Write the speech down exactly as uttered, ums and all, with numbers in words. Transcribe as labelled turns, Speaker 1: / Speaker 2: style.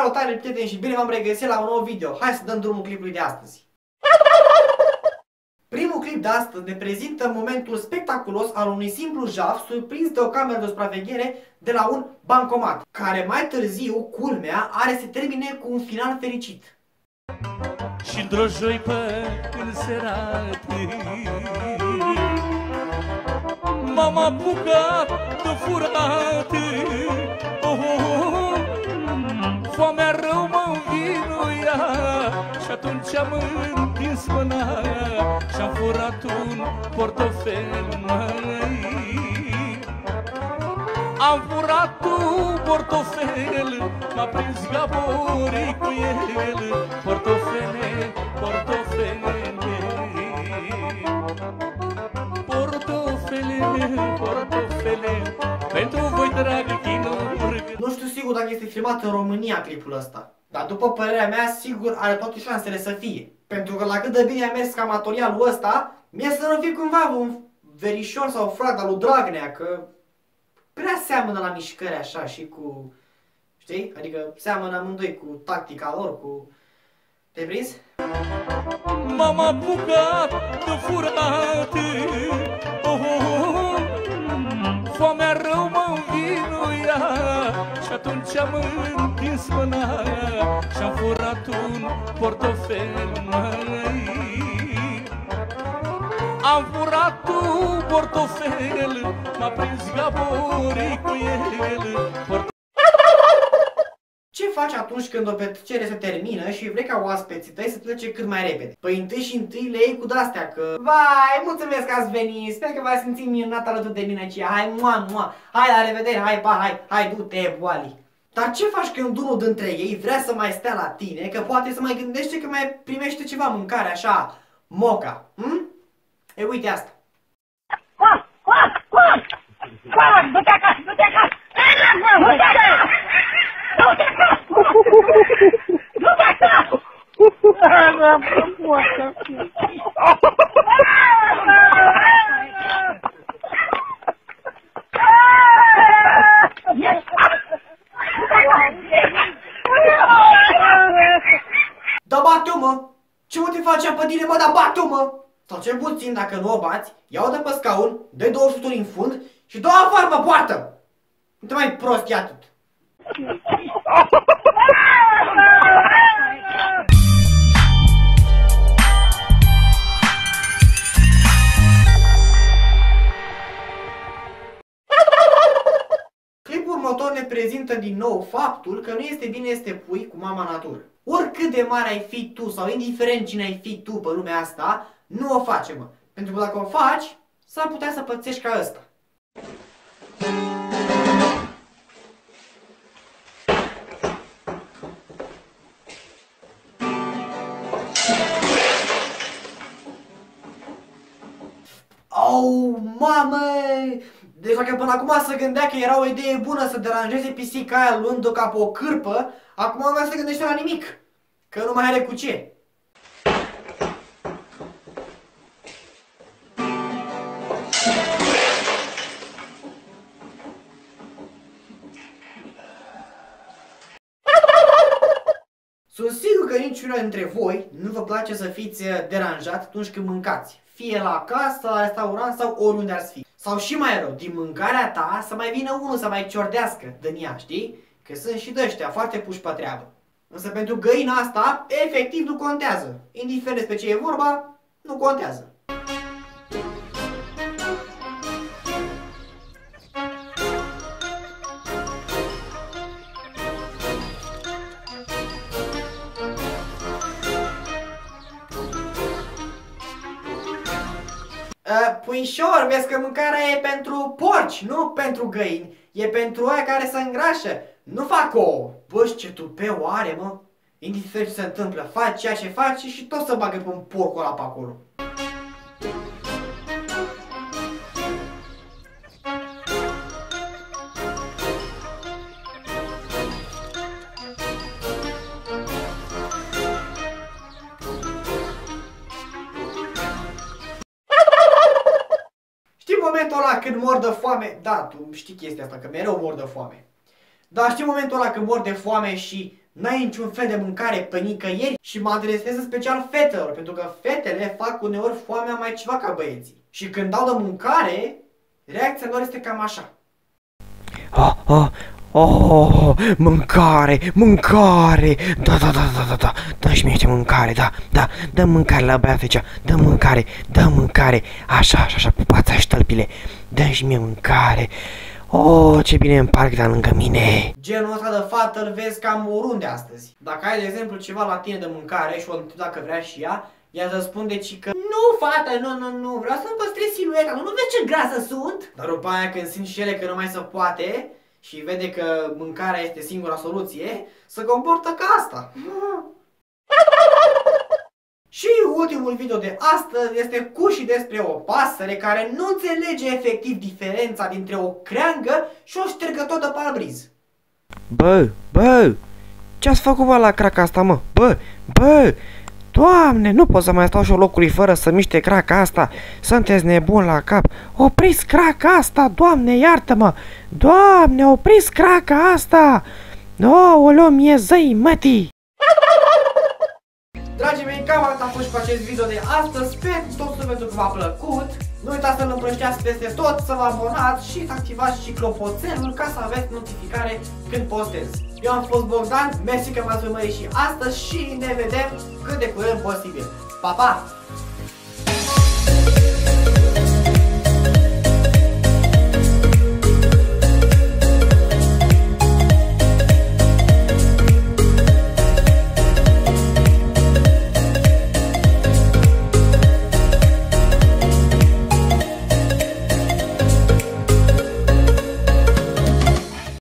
Speaker 1: Salutare, prieteni, și bine v-am regăsit la un nou video. Hai să dăm drumul clipului de astăzi. Primul clip de astăzi ne prezintă momentul spectaculos al unui simplu jaf surprins de o cameră de supraveghere de la un bancomat, care mai târziu, culmea, are să termine cu un final fericit.
Speaker 2: Și într-o joi pe înserat m-am apucat de furat. Oh, oh, oh. Foamea rău mă învinuia și atunci am întins mâna și-am furat un portofel, măi. Am furat un portofel, m-a prins Gaborii cu el. Portofele, portofele, portofele, portofele, pentru voi drag chinuri.
Speaker 1: Nu știu sigur dacă este filmat în România clipul ăsta, dar după părerea mea, sigur are toate șansele să fie. Pentru că la cât de bine a mers camatorialul ăsta, mie să nu fie cumva un verișor sau frat al lui Dragnea, că prea seamănă la mișcări așa și cu, știi? Adică seamănă amândoi cu tactica lor, cu... Te-ai prins?
Speaker 2: M-am apucat de furat. Oh, oh, oh. Foamea rău mă învinuia și atunci am întins mâna și-am furat un portofel, măi. Am furat un portofel, m-a prins Gaborii cu el.
Speaker 1: Ce faci atunci când o petrecere se termină și vrei ca oaspeții tăi să plece cât mai repede? Păi întâi și întâi le iei cu de-astea că... Vai, mulțumesc că ați venit, sper că v-ați simțit minunat alături de mine aici. Hai, mua, mua, hai, la revedere, hai, pa, hai, hai, du-te, boali. Dar ce faci când unul dintre ei vrea să mai stea la tine, că poate să mai gândește că mai primește ceva mâncare așa, moca, hm? E, uite asta.
Speaker 3: Du-te acasă, du-te acasă! Du-te acasă! Du-te acasă! Du-te acasă!
Speaker 1: Da, bate-o, mă! Ce mă te face apădire, mă, da, bate-o, mă! Sau cel puțin, dacă nu o bați, ia-o de pe scaun, dă-i două șuturi în fund și dă-o afară, mă, poartă! Nu te mai prosti atât! Clipul următor ne prezintă din nou faptul că nu este bine să te pui cu mama natură. Oricât de mare ai fi tu sau indiferent cine ai fi tu pe lumea asta, nu o face, mă. Pentru că dacă o faci, s-ar putea să pățești ca ăsta. Au, mamă! Deci dacă până acum se gândea că era o idee bună să deranjeze pisica aia luând-o ca pe o cârpă, acum nu se gândește la nimic. Că nu mai are cu ce. Sunt sigur că niciunul dintre voi nu vă place să fiți deranjat atunci când mâncați. Fie la casă, la restaurant sau oriunde ar fi. Sau și mai rău, din mâncarea ta să mai vină unul să mai ciordească din ea, știi? Că sunt și de-ăștia foarte puși pe treabă. Însă pentru găina asta, efectiv nu contează. Indiferent despre ce e vorba, nu contează. Puișor, vezi că mâncarea e pentru porci, nu pentru găini. E pentru aia care se îngrașă. Nu fac ouă. Bă, ce tupeu are, mă. Indiferent ce se întâmplă, faci ceea ce faci și tot să bagă pe un porc ăla pe acolo. Momentul ăla când mor de foame, da, tu știi chestia asta, că mereu mor de foame. Dar știi momentul ăla când mor de foame și N-ai niciun fel de mâncare pe nicăieri și mă adresez în special fetelor, pentru că fetele fac uneori foamea mai ceva ca băieții. Și când dau de mâncare, reacția lor este cam așa.
Speaker 4: Oh, oh, oh, mâncare, mâncare, da, da, da, da, da, da, dă-și mie mâncare, da, da, dă mâncare la băiatul ăcea, dă mâncare, dă mâncare, așa, așa, așa, pupața și tălpile, dă-și mie mâncare. Oh, ce bine îmi parc de lângă mine.
Speaker 1: Genul ăsta de fată îl vezi cam oriunde astăzi. Dacă ai, de exemplu, ceva la tine de mâncare și o întrebi dacă vrea și ea, ea îți răspunde ci că nu, fată, nu, nu, nu, vreau să-mi păstrez silueta, nu, nu vezi ce grasă sunt? Dar după aia când simt și ele că nu mai se poate și vede că mâncarea este singura soluție, se comportă ca asta. Și ultimul video de astăzi este cu și despre o pasăre care nu înțelege efectiv diferența dintre o creangă și o ștergător de parbriz.
Speaker 4: Bă, bă, ce-ați făcut bă la craca asta, mă? Bă, bă, Doamne, nu pot să mai stau și o locului fără să miște craca asta. Sunteți nebuni la cap. Opriți craca asta, Doamne, iartă-mă. Doamne, opriți craca asta. Aoleu, mie zăi, mătii.
Speaker 1: Dragii mei, cam atât a fost și cu acest video de astăzi. Sper tot sufletul că v-a plăcut. Nu uitați să-l împrășteați peste tot, să vă abonați și să activați și clopoțelul ca să aveți notificare când postez. Eu am fost Bogdan, mersi că m-ați urmărit și astăzi și ne vedem cât de curând posibil. Pa, pa!